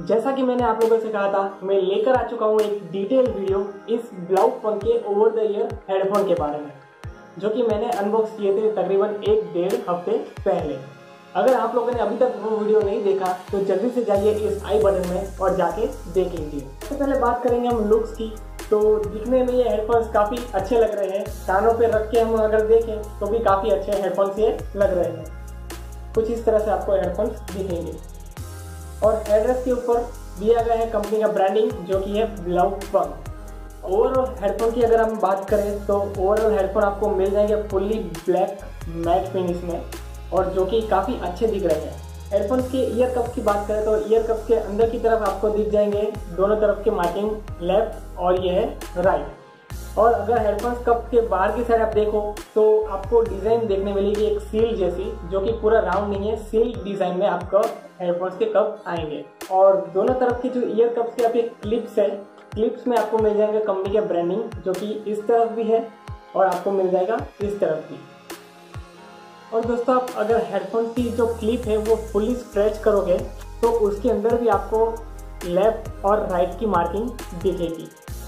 जैसा कि मैंने आप लोगों से कहा था, मैं लेकर आ चुका हूँ एक डिटेल वीडियो इस ब्लाउफंक के ओवर द ईयर हेडफोन के बारे में, जो कि मैंने अनबॉक्स किए थे तकरीबन 1-1.5 हफ्ते पहले। अगर आप लोगों ने अभी तक वो वीडियो नहीं देखा तो जल्दी से जाइए इस आई बटन में और जाके देख लीजिए। सबसे पहले बात करेंगे हम लुक्स की। तो दिखने में ये हेडफोन्स काफ़ी अच्छे लग रहे हैं, कानों पे रख के हम अगर देखें तो भी काफ़ी अच्छे हेडफोन्स ये लग रहे हैं। कुछ इस तरह से आपको हेडफोन्स दिखेंगे और हेडरेस्ट के ऊपर दिया गया है कंपनी का ब्रांडिंग, जो कि है ब्लाउफंक। ओवरऑल हेडफोन की अगर हम बात करें तो ओवरऑल हेडफोन आपको मिल जाएंगे फुल्ली ब्लैक मैट फिनिश में, और जो कि काफ़ी अच्छे दिख रहे हैं। हेडफोन्स के ईयर कप्स की बात करें तो ईयर कप्स के अंदर की तरफ आपको दिख जाएंगे दोनों तरफ के मार्किंग, लेफ्ट और ये है राइट। और अगर हेडफोन्स कप के बाहर की साइड आप देखो तो आपको डिज़ाइन देखने मिलेगी एक सील जैसी, जो कि पूरा राउंड नहीं है, सील डिज़ाइन में आपको हेडफोन्स के कप आएंगे। और दोनों तरफ के जो ईयर कप्स के आपके क्लिप्स है, क्लिप्स में आपको मिल जाएगा कंपनी का ब्रांडिंग, जो कि इस तरफ भी है और आपको मिल जाएगा इस तरफ भी। और दोस्तों, आप अगर हेडफोन की जो क्लिप है वो फुली स्ट्रेच करोगे तो उसके अंदर भी आपको लेफ्ट और राइट की मार्किंग दिखेगी।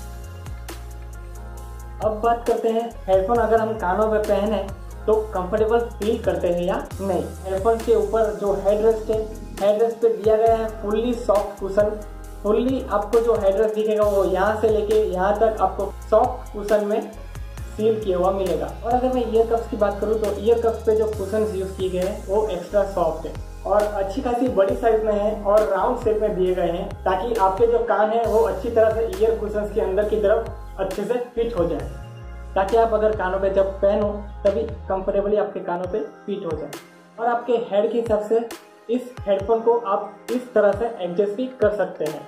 अब बात करते हैं हेडफोन अगर हम कानों में पहने तो कंफर्टेबल फील करते हैं या नहीं। हेडफोन के ऊपर जो हेडरेस्ट है, हेडरेस्ट पे दिया गया है फुल्ली सॉफ्ट कुशन। फुल्ली आपको जो हेडरेस्ट दिखेगा वो यहाँ से लेके यहाँ तक आपको सॉफ्ट कुशन में सील किया हुआ मिलेगा। और अगर मैं ईयर कप्स की बात करूँ तो ईयर कप्स पे जो कुशन्स यूज़ किए गए हैं वो एक्स्ट्रा सॉफ्ट है और अच्छी खासी बड़ी साइज में है और राउंड शेप में दिए गए हैं, ताकि आपके जो कान है वो अच्छी तरह से ईयर कुशन्स के अंदर की तरफ अच्छे से फिट हो जाए, ताकि आप अगर कानों पे जब पहनो तभी कंफर्टेबली आपके कानों पे फिट हो जाए। और आपके हेड के हिसाब से इस हेडफोन को आप इस तरह से एडजस्ट भी कर सकते हैं।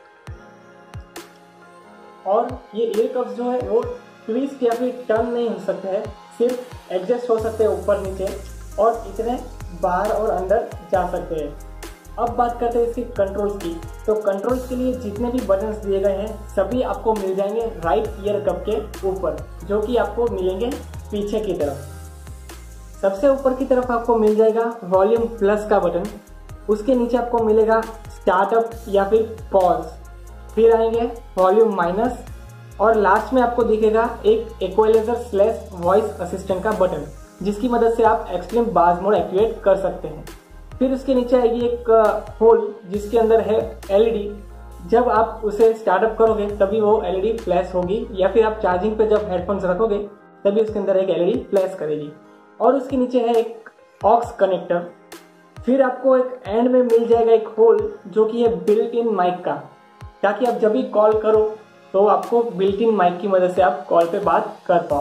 और ये ईयर कप्स जो है वो ट्विस्ट या फिर टर्न नहीं हो सकते हैं, सिर्फ एडजस्ट हो सकते हैं ऊपर नीचे, और इतने बाहर और अंदर जा सकते हैं। अब बात करते हैं इसकी कंट्रोल्स की। तो कंट्रोल्स के लिए जितने भी बटन्स दिए गए हैं सभी आपको मिल जाएंगे राइट ईयर कप के ऊपर, जो कि आपको मिलेंगे पीछे की तरफ। सबसे ऊपर की तरफ आपको मिल जाएगा वॉल्यूम प्लस का बटन, उसके नीचे आपको मिलेगा स्टार्टअप या फिर पॉज, फिर आएंगे वॉल्यूम माइनस, और लास्ट में आपको दिखेगा एक इक्वलाइजर / वॉइस असिस्टेंट का बटन, जिसकी मदद से आप एक्सट्रीम बाज मोड एक्टिवेट कर सकते हैं। फिर उसके नीचे आएगी एक होल जिसके अंदर है एलईडी। जब आप उसे स्टार्टअप करोगे तभी वो एलईडी फ्लैश होगी, या फिर आप चार्जिंग पे जब हेडफोन्स रखोगे तभी उसके अंदर एक एलईडी फ्लैश करेगी। और उसके नीचे है एक ऑक्स कनेक्टर। फिर आपको एक एंड में मिल जाएगा एक होल, जो कि है बिल्ट इन माइक का, ताकि आप जब भी कॉल करो तो आपको बिल्ट इन माइक की मदद से आप कॉल पे बात कर पाओ।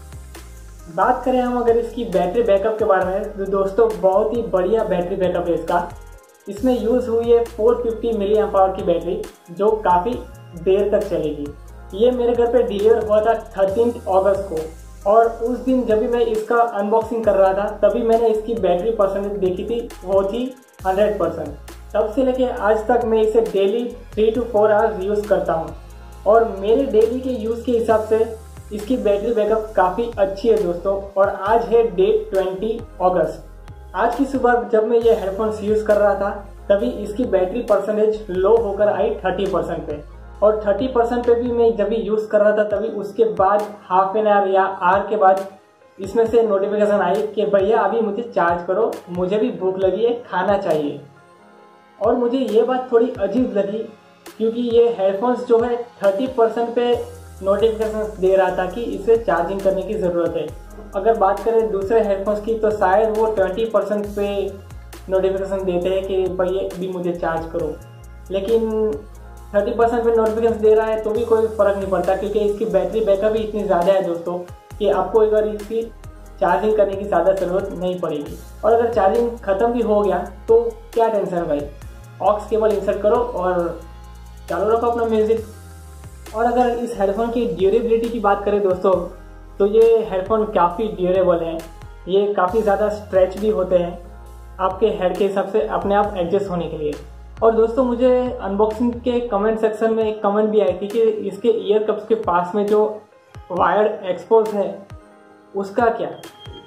बात करें हम अगर इसकी बैटरी बैकअप के बारे में तो दोस्तों बहुत ही बढ़िया बैटरी बैकअप है इसका। इसमें यूज़ हुई है 450 मिली एम्प आवर की बैटरी, जो काफ़ी देर तक चलेगी। ये मेरे घर पे डिलीवर हुआ था 13 अगस्त को, और उस दिन जब भी मैं इसका अनबॉक्सिंग कर रहा था तभी मैंने इसकी बैटरी परसेंटेज देखी थी, वो थी 100%। तब से लेके आज तक मैं इसे डेली 3 to 4 आवर्स यूज़ करता हूँ, और मेरे डेली के यूज़ के हिसाब से इसकी बैटरी बैकअप काफ़ी अच्छी है दोस्तों। और आज है डेट 20 अगस्त। आज की सुबह जब मैं ये हेडफोन्स यूज़ कर रहा था तभी इसकी बैटरी परसेंटेज लो होकर आई 30% पे, और 30% पे भी मैं जब भी यूज़ कर रहा था तभी उसके बाद हाफ एन आवर या आवर के बाद इसमें से नोटिफिकेशन आई कि भैया अभी मुझे चार्ज करो, मुझे भी भूख लगी है, खाना चाहिए। और मुझे ये बात थोड़ी अजीब लगी, क्योंकि ये हेडफोन्स जो है 30% पे नोटिफिकेशन दे रहा था कि इसे चार्जिंग करने की ज़रूरत है। अगर बात करें दूसरे हेडफोन्स की तो शायद वो 20% पे नोटिफिकेशन देते हैं कि भैया भी मुझे चार्ज करो, लेकिन 30% पे नोटिफिकेशन दे रहा है तो भी कोई फ़र्क नहीं पड़ता, क्योंकि इसकी बैटरी बैकअप ही इतनी ज़्यादा है दोस्तों कि आपको अगर इसकी चार्जिंग करने की ज़्यादा ज़रूरत नहीं पड़ेगी। और अगर चार्जिंग ख़त्म भी हो गया तो क्या टेंशन भाई, ऑक्स केबल इंसर्ट करो और चालू रखो अपना म्यूज़िक। और अगर इस हेडफोन की ड्यूरेबिलिटी की बात करें दोस्तों तो ये हेडफोन काफ़ी ड्यूरेबल है, ये काफ़ी ज़्यादा स्ट्रेच भी होते हैं आपके हेड के हिसाब से अपने आप एडजस्ट होने के लिए। और दोस्तों, मुझे अनबॉक्सिंग के कमेंट सेक्शन में एक कमेंट भी आई थी कि इसके ईयर कप्स के पास में जो वायर्ड एक्सपोज है उसका क्या।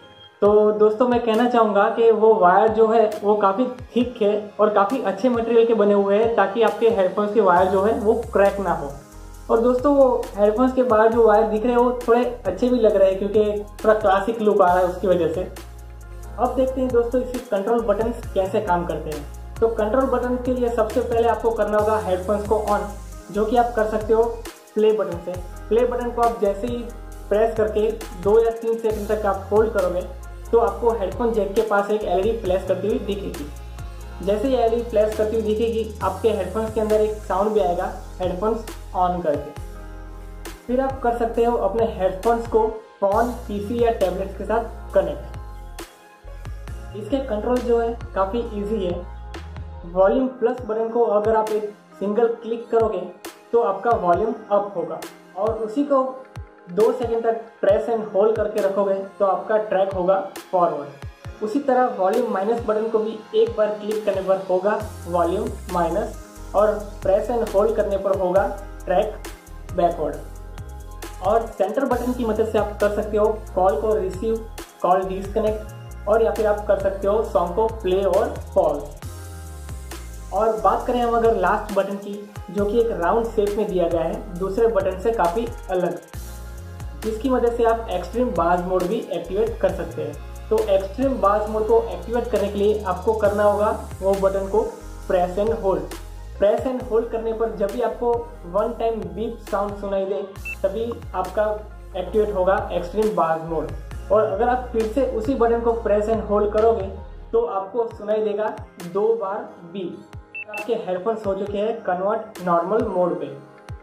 तो दोस्तों मैं कहना चाहूँगा कि वो वायर जो है वो काफ़ी थिक है और काफ़ी अच्छे मटेरियल के बने हुए हैं, ताकि आपके हेडफोन्स के वायर जो है वो क्रैक ना हो। और दोस्तों वो हेडफोन्स के बाहर जो वायर दिख रहे हैं वो थोड़े अच्छे भी लग रहे हैं, क्योंकि थोड़ा क्लासिक लुक आ रहा है उसकी वजह से। अब देखते हैं दोस्तों इसके कंट्रोल बटन कैसे काम करते हैं। तो कंट्रोल बटन के लिए सबसे पहले आपको करना होगा हेडफोन्स को ऑन, जो कि आप कर सकते हो प्ले बटन से। प्ले बटन को आप जैसे ही प्रेस करके 2 या 3 सेकंड तक आप होल्ड करोगे तो आपको हेडफोन जैक के पास एक एलईडी फ्लैश करती हुई दिखेगी। जैसे ही एलईडी फ्लैश करती हुई दिखेगी, आपके हेडफोन्स के अंदर एक साउंड भी आएगा हेडफोन्स ऑन करके। फिर आप कर सकते हो अपने हेडफोन्स को फोन, पीसी या टैबलेट के साथ कनेक्ट। इसके कंट्रोल जो है काफ़ी इजी है। वॉल्यूम प्लस बटन को अगर आप एक सिंगल क्लिक करोगे तो आपका वॉल्यूम अप होगा, और उसी को 2 सेकंड तक प्रेस एंड होल्ड करके रखोगे तो आपका ट्रैक होगा फॉरवर्ड। उसी तरह वॉल्यूम माइनस बटन को भी एक बार क्लिक करने पर होगा वॉल्यूम माइनस, और प्रेस एंड होल्ड करने पर होगा ट्रैक बैकवर्ड। और सेंटर बटन की मदद से आप कर सकते हो कॉल को रिसीव, कॉल डिस्कनेक्ट, और या फिर आप कर सकते हो सॉन्ग को प्ले और पॉज। और बात करें हम अगर लास्ट बटन की, जो कि एक राउंड शेप में दिया गया है दूसरे बटन से काफ़ी अलग, जिसकी मदद से आप एक्सट्रीम बाज मोड भी एक्टिवेट कर सकते हैं। तो एक्सट्रीम बाज मोड को एक्टिवेट करने के लिए आपको करना होगा वो बटन को press and hold. Press and hold करने पर जब भी आपको 1 टाइम बीप साउंड सुनाई दे तभी आपका एक्टिवेट होगा एक्सट्रीम बाज मोड। और अगर आप फिर से उसी बटन को प्रेस एंड होल्ड करोगे तो आपको सुनाई देगा 2 बार बीप। आपके हेडफोन्स हो चुके हैं कन्वर्ट नॉर्मल मोड पे।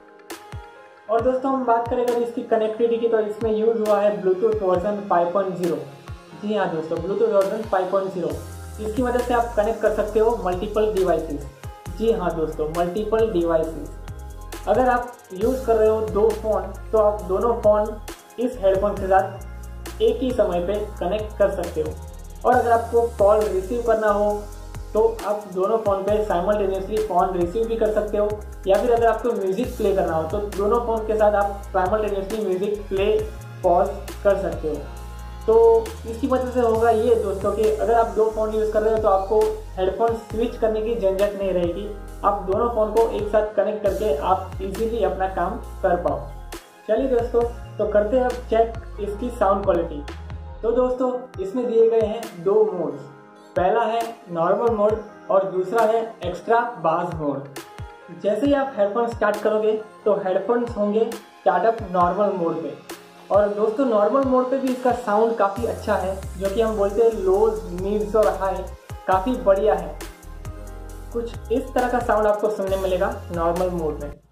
और दोस्तों हम बात करें अगर इसकी कनेक्टिविटी की, तो इसमें यूज़ हुआ है ब्लूटूथ वर्जन 5.0। जी हाँ दोस्तों, ब्लूटूथ वर्जन 5.0। इसकी मदद से आप कनेक्ट कर सकते हो मल्टीपल डिवाइसेस। जी हाँ दोस्तों, मल्टीपल डिवाइसेस। अगर आप यूज़ कर रहे हो 2 फ़ोन तो आप दोनों फ़ोन इस हेडफोन के साथ एक ही समय पे कनेक्ट कर सकते हो। और अगर आपको कॉल रिसीव करना हो तो आप दोनों फ़ोन पे साइमल्टेनियसली फ़ोन रिसीव भी कर सकते हो, या फिर अगर आपको म्यूज़िक प्ले करना हो तो दोनों फ़ोन के साथ आप साइमल्टेनियसली म्यूज़िक प्ले पॉज कर सकते हो। तो इसकी वजह से होगा ये दोस्तों कि अगर आप 2 फ़ोन यूज़ कर रहे हो तो आपको हेडफोन स्विच करने की झंझट नहीं रहेगी। आप दोनों फ़ोन को एक साथ कनेक्ट करके आप इजीली अपना काम कर पाओ। चलिए दोस्तों, तो करते हैं अब चेक इसकी साउंड क्वालिटी। तो दोस्तों इसमें दिए गए हैं 2 मोड्स। पहला है नॉर्मल मोड और दूसरा है एक्स्ट्रा बास मोड। जैसे ही आप हेडफोन स्टार्ट करोगे तो हेडफोन्स होंगे स्टार्टअप नॉर्मल मोड पे। और दोस्तों नॉर्मल मोड पे भी इसका साउंड काफ़ी अच्छा है, जो कि हम बोलते हैं लोज, मिड्स और हाई, काफ़ी बढ़िया है। कुछ इस तरह का साउंड आपको सुनने मिलेगा नॉर्मल मोड में।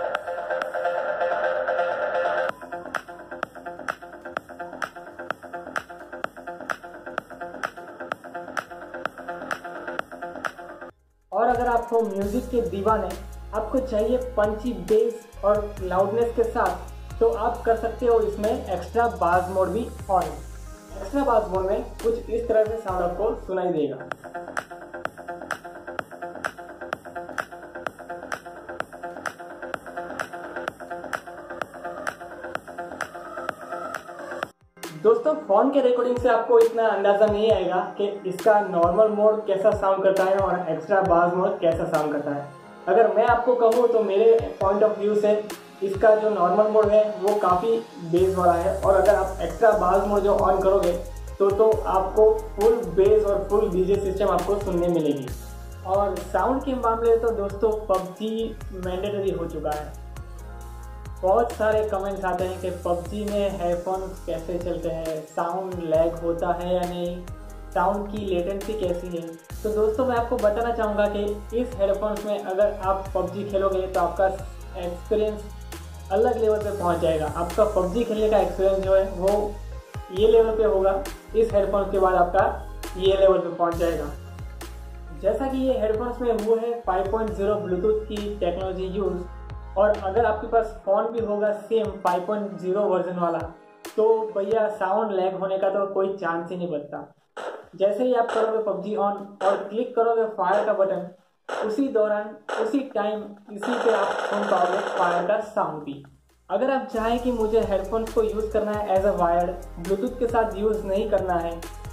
और अगर आपको म्यूजिक के दीवाने, आपको चाहिए पंची बेस और लाउडनेस के साथ, तो आप कर सकते हो इसमें एक्स्ट्रा बास मोड भी ऑन। एक्स्ट्रा बास मोड में कुछ इस तरह से साउंड आपको सुनाई देगा। दोस्तों फ़ोन के रिकॉर्डिंग से आपको इतना अंदाज़ा नहीं आएगा कि इसका नॉर्मल मोड कैसा साउंड करता है और एक्स्ट्रा बास मोड कैसा साउंड करता है। अगर मैं आपको कहूँ तो मेरे पॉइंट ऑफ व्यू से इसका जो नॉर्मल मोड है वो काफ़ी बेस वाला है, और अगर आप एक्स्ट्रा बास मोड जो ऑन करोगे तो आपको फुल बेस और फुल डीजे सिस्टम आपको सुनने मिलेगी। और साउंड के मामले तो दोस्तों PUBG मैंडेटरी हो चुका है। बहुत सारे कमेंट्स आते हैं कि PUBG में हेडफोन कैसे चलते हैं, साउंड लैग होता है या नहीं, साउंड की लेटेंसी कैसी है। तो दोस्तों मैं आपको बताना चाहूँगा कि इस हेडफोन्स में अगर आप PUBG खेलोगे तो आपका एक्सपीरियंस अलग लेवल पे पहुँच जाएगा। आपका PUBG खेलने का एक्सपीरियंस जो है वो ये लेवल पे होगा, इस हेडफोन्स के बाद आपका ये लेवल पे पहुँच जाएगा। जैसा कि ये हेडफोन्स में वो है 5.0 ब्लूटूथ की टेक्नोलॉजी यूज़, और अगर आपके पास फ़ोन भी होगा सेम 5.0 वर्जन वाला तो भैया साउंड लैग होने का तो कोई चांस ही नहीं बनता। जैसे ही आप करोगे PUBG ऑन और क्लिक करोगे फायर का बटन, उसी दौरान उसी टाइम इसी पे आप सुन पाओगे फायर का साउंड भी। अगर आप चाहें कि मुझे हेडफोन्स को यूज़ करना है एज अ वायर्ड, ब्लूटूथ के साथ यूज़ नहीं करना है,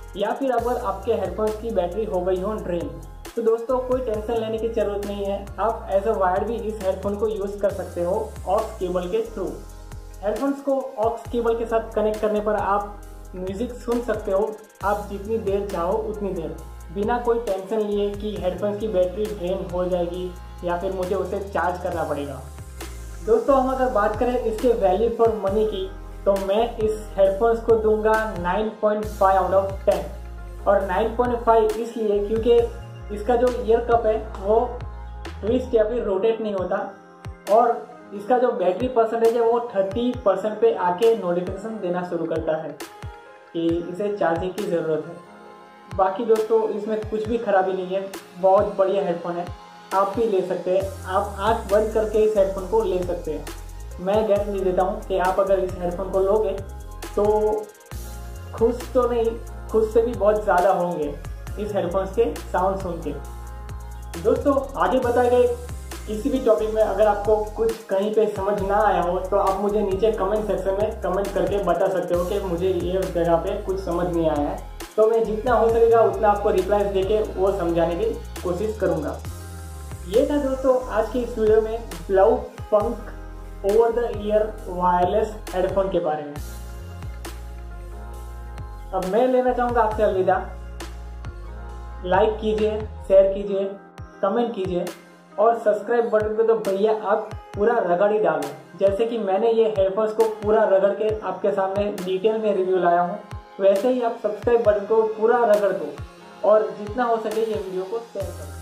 या फिर अगर आपके हेडफोन्स की बैटरी हो गई हो ड्रेन, तो दोस्तों कोई टेंशन लेने की ज़रूरत नहीं है। आप एज अ वायर भी इस हेडफोन को यूज़ कर सकते हो ऑक्स केबल के थ्रू। हेडफोन्स को ऑक्स केबल के साथ कनेक्ट करने पर आप म्यूज़िक सुन सकते हो, आप जितनी देर चाहो उतनी देर, बिना कोई टेंशन लिए कि हेडफोन्स की बैटरी ड्रेन हो जाएगी या फिर मुझे उसे चार्ज करना पड़ेगा। दोस्तों हम अगर बात करें इसके वैल्यू फॉर मनी की, तो मैं इस हेडफोन्स को दूंगा 9.5 आउट ऑफ 10। और 9.5 इसलिए क्योंकि इसका जो ईयर कप है वो ट्विस्ट या फिर रोटेट नहीं होता, और इसका जो बैटरी परसेंटेज है वो 30% पे आके नोटिफिकेशन देना शुरू करता है कि इसे चार्जिंग की ज़रूरत है। बाकी दोस्तों इसमें कुछ भी खराबी नहीं है, बहुत बढ़िया हेडफोन है, आप भी ले सकते हैं। आप आँख बंद करके इस हेडफोन को ले सकते हैं। मैं गारंटी देता हूँ कि आप अगर इस हेडफोन को लोगे तो खुश तो नहीं, खुश से भी बहुत ज़्यादा होंगे इस हेडफोन्स के साउंड सुन के। दोस्तों आगे बताए गए किसी भी टॉपिक में अगर आपको कुछ कहीं पे समझ ना आया हो तो आप मुझे नीचे कमेंट सेक्शन में कमेंट करके बता सकते हो कि मुझे ये जगह पे कुछ समझ नहीं आया है, तो मैं जितना हो सकेगा उतना आपको रिप्लाई देके वो समझाने की कोशिश करूँगा। ये था दोस्तों आज की इस वीडियो में blue funk over the ear wireless headphone के बारे में। अब मैं लेना चाहूँगा आपसे अलविदा। लाइक कीजिए, शेयर कीजिए, कमेंट कीजिए और सब्सक्राइब बटन पे तो भैया आप पूरा रगड़ ही डालो। जैसे कि मैंने ये हेडफोन्स को पूरा रगड़ के आपके सामने डिटेल में रिव्यू लाया हूँ, वैसे ही आप सब्सक्राइब बटन को पूरा रगड़ दो और जितना हो सके ये वीडियो को शेयर करो।